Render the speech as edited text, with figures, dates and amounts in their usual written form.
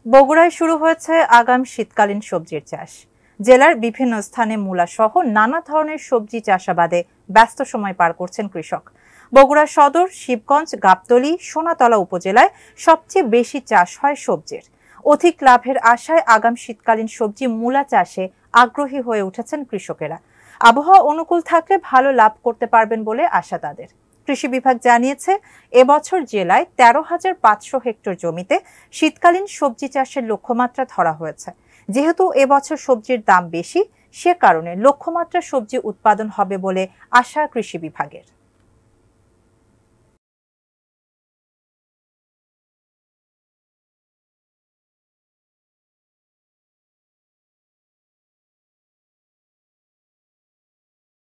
বগুড়ায় শুরু হয়েছে আগাম শীতকালীন সবজির চাষ। জেলার বিভিন্ন স্থানে মূলা সহ নানা ধরনের সবজি চাষাবাদে ব্যস্ত সময় পার করছেন কৃষক। বগুড়া সদর, শিবগঞ্জ, গাবতলী, সোনাতলা উপজেলায় সবচেয়ে বেশি চাষ হয় সবজির। অধিক লাভের আশায় আগাম শীতকালীন সবজি মূলা চাষে আগ্রহী হয়ে উঠেছেন কৃষকেরা। আবহাওয়া অনুকূল থাকলে ভালো লাভ করতে পারবেন বলে আশা তাদের। কৃষি বিভাগ জানিয়েছে, এবছর জেলায় ১৩,৫০০ হেক্টর জমিতে শীতকালীন সবজি চাষের লক্ষ্যমাত্রা ধরা হয়েছে। যেহেতু এবছর সবজির দাম বেশি, সে কারণে লক্ষ্যমাত্রা সবজি উৎপাদন হবে বলে আশা কৃষি বিভাগের।